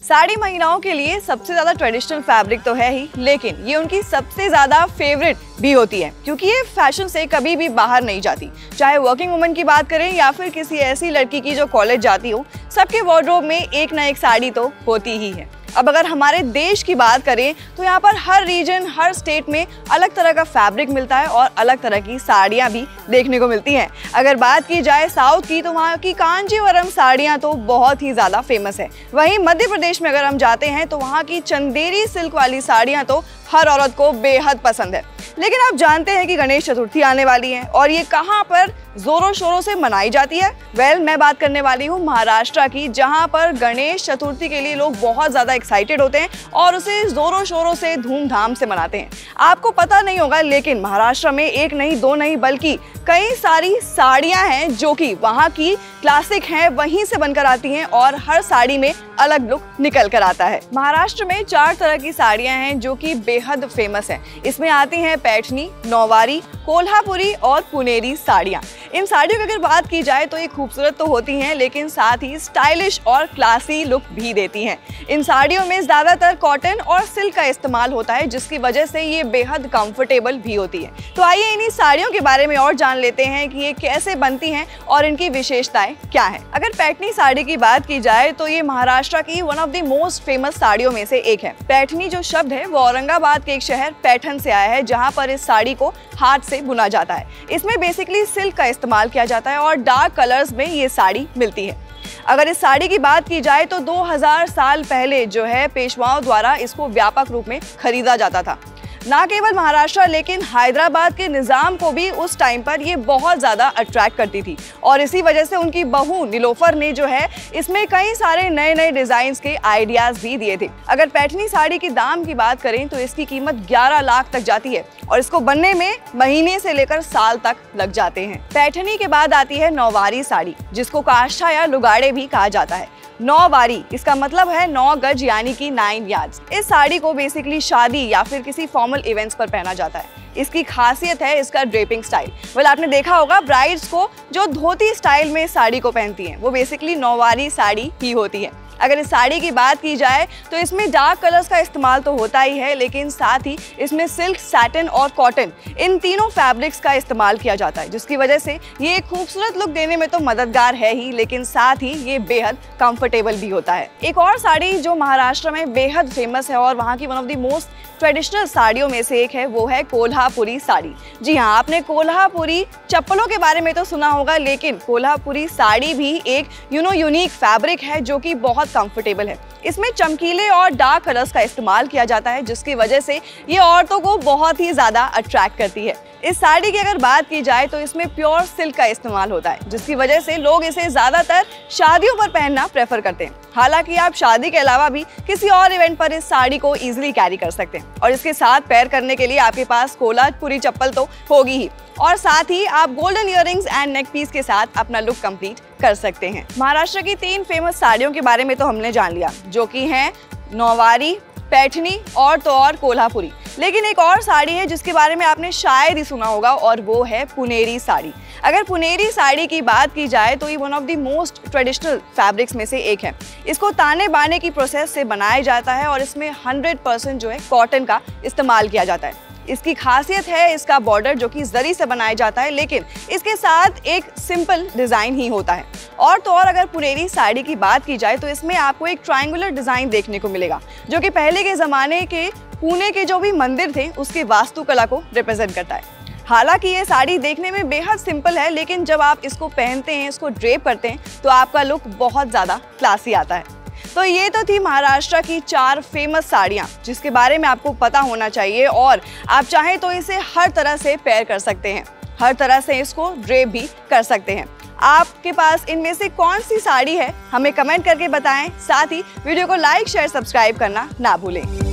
साड़ी महिलाओं के लिए सबसे ज़्यादा ट्रेडिशनल फैब्रिक तो है ही, लेकिन ये उनकी सबसे ज़्यादा फेवरेट भी होती है क्योंकि ये फैशन से कभी भी बाहर नहीं जाती। चाहे वर्किंग वुमन की बात करें या फिर किसी ऐसी लड़की की जो कॉलेज जाती हो, सबके वार्डरोब में एक ना एक साड़ी तो होती ही है। अब अगर हमारे देश की बात करें तो यहाँ पर हर रीजन, हर स्टेट में अलग तरह का फैब्रिक मिलता है और अलग तरह की साड़ियाँ भी देखने को मिलती हैं। अगर बात की जाए साउथ की तो वहाँ की कांजीवरम साड़ियाँ तो बहुत ही ज़्यादा फेमस है। वहीं मध्य प्रदेश में अगर हम जाते हैं तो वहाँ की चंदेरी सिल्क वाली साड़ियाँ तो हर औरत को बेहद पसंद है। लेकिन आप जानते हैं कि गणेश चतुर्थी आने वाली है और ये कहाँ पर जोरों शोरों से मनाई जाती है? मैं बात करने वाली हूँ महाराष्ट्र की, जहाँ पर गणेश चतुर्थी के लिए लोग बहुत ज़्यादा एक्साइटेड होते हैं और उसे जोरों शोरों से धूमधाम से मनाते हैं। आपको पता नहीं होगा लेकिन महाराष्ट्र में एक नहीं, दो नहीं, बल्कि कई सारी साड़ियाँ हैं जो कि वहाँ की क्लासिक हैं, वहीं से बनकर आती हैं और हर साड़ी में अलग लुक निकल कर आता है। महाराष्ट्र में 4 तरह की साड़ियाँ हैं जो कि बेहद फेमस हैं। इसमें आती हैं पैठनी, नौवारी, कोल्हापुरी और पुनेरी साड़ियाँ। इन साड़ियों की अगर बात की जाए तो ये खूबसूरत तो होती हैं लेकिन साथ ही स्टाइलिश और क्लासी लुक भी देती हैं। इन साड़ियों में ज़्यादातर कॉटन और सिल्क का इस्तेमाल होता है जिसकी वजह से ये बेहद कंफर्टेबल भी होती है। तो आइए इन्हीं साड़ियों के बारे में और जान लेते हैं कि ये कैसे बनती हैं और इनकी विशेषताएं क्या हैं। अगर पैठनी साड़ी की बात की जाए तो ये महाराष्ट्र की one of the most famous साड़ियों में से एक है। पैठनी जो शब्द है वो औरंगाबाद के एक शहर पैठन से आया है, जहाँ पर इस साड़ी को हाथ से बुना जाता है। इसमें बेसिकली सिल्क का इस्तेमाल किया जाता है और डार्क कलर्स में ये साड़ी मिलती है। अगर इस साड़ी की बात की जाए तो 2000 साल पहले जो है पेशवाओं द्वारा इसको व्यापक रूप में खरीदा जाता था। ना केवल महाराष्ट्र लेकिन हैदराबाद के निज़ाम को भी उस टाइम पर ये बहुत ज़्यादा अट्रैक्ट करती थी और इसी वजह से उनकी बहू नीलोफर ने जो है इसमें कई सारे नए नए डिज़ाइंस के आइडियाज़ भी दिए थे। अगर पैठनी साड़ी की दाम की बात करें तो इसकी कीमत 11 लाख तक जाती है और इसको बनने में महीने से लेकर साल तक लग जाते हैं। पैठनी के बाद आती है नौवारी साड़ी, जिसको काष्ठा या लुगाड़े भी कहा जाता है। नौवारी इसका मतलब है 9 गज यानी कि 9 यार्ड्स। इस साड़ी को बेसिकली शादी या फिर किसी फॉर्मल इवेंट्स पर पहना जाता है। इसकी खासियत है इसका ड्रेपिंग स्टाइल। आपने देखा होगा ब्राइड्स को जो धोती स्टाइल में साड़ी को पहनती हैं वो बेसिकली नौवारी साड़ी ही होती है। अगर इस साड़ी की बात की जाए तो इसमें डार्क कलर्स का इस्तेमाल तो होता ही है लेकिन साथ ही इसमें सिल्क, सैटिन और कॉटन, इन तीनों फैब्रिक्स का इस्तेमाल किया जाता है, जिसकी वजह से ये एक खूबसूरत लुक देने में तो मददगार है ही लेकिन साथ ही ये बेहद कंफर्टेबल भी होता है। एक और साड़ी जो महाराष्ट्र में बेहद फेमस है और वहाँ की one of the most traditional साड़ियों में से एक है वो है कोल्हापुरी साड़ी। जी हाँ, आपने कोल्हापुरी चप्पलों के बारे में तो सुना होगा लेकिन कोल्हापुरी साड़ी भी एक यूनिक फैब्रिक है जो कि बहुत कंफर्टेबल है। इसमें चमकीले और डार्क कलर्स का इस्तेमाल किया जाता है जिसकी वजह से ये औरतों को बहुत ही ज़्यादा अट्रैक्ट करती है। इस साड़ी की अगर बात की जाए तो इसमें प्योर सिल्क का इस्तेमाल होता है जिसकी वजह से लोग इसे ज़्यादातर शादियों पर पहनना प्रेफर करते हैं। हालांकि आप शादी के अलावा भी किसी और इवेंट पर इस साड़ी को इजीली कैरी कर सकते हैं और इसके साथ पेयर करने के लिए आपके पास कोल्हापुरी चप्पल तो होगी ही और साथ ही आप golden earrings and neck piece के साथ अपना लुक कंप्लीट कर सकते हैं। महाराष्ट्र की 3 फेमस साड़ियों के बारे में तो हमने जान लिया जो कि हैं नौवारी, पैठनी और तो और कोल्हापुरी। लेकिन एक और साड़ी है जिसके बारे में आपने शायद ही सुना होगा और वो है पुनेरी साड़ी। अगर पुनेरी साड़ी की बात की जाए तो ये one of the most traditional fabrics में से एक है। इसको ताने बाने की प्रोसेस से बनाया जाता है और इसमें 100% जो है कॉटन का इस्तेमाल किया जाता है। इसकी खासियत है इसका बॉर्डर जो कि जरी से बनाया जाता है लेकिन इसके साथ एक सिंपल डिज़ाइन ही होता है। और तो और अगर पुनेरी साड़ी की बात की जाए तो इसमें आपको एक ट्रायंगुलर डिज़ाइन देखने को मिलेगा जो कि पहले के ज़माने के पुणे के जो भी मंदिर थे उसकी वास्तुकला को रिप्रेजेंट करता है। हालांकि ये साड़ी देखने में बेहद सिंपल है लेकिन जब आप इसको पहनते हैं, इसको ड्रेप करते हैं तो आपका लुक बहुत ज़्यादा क्लासी आता है। तो ये तो थी महाराष्ट्र की 4 फेमस साड़ियाँ जिसके बारे में आपको पता होना चाहिए और आप चाहें तो इसे हर तरह से पेयर कर सकते हैं, हर तरह से इसको ड्रेप भी कर सकते हैं। आपके पास इनमें से कौन सी साड़ी है हमें कमेंट करके बताएं। साथ ही वीडियो को लाइक, शेयर, सब्सक्राइब करना ना भूलें।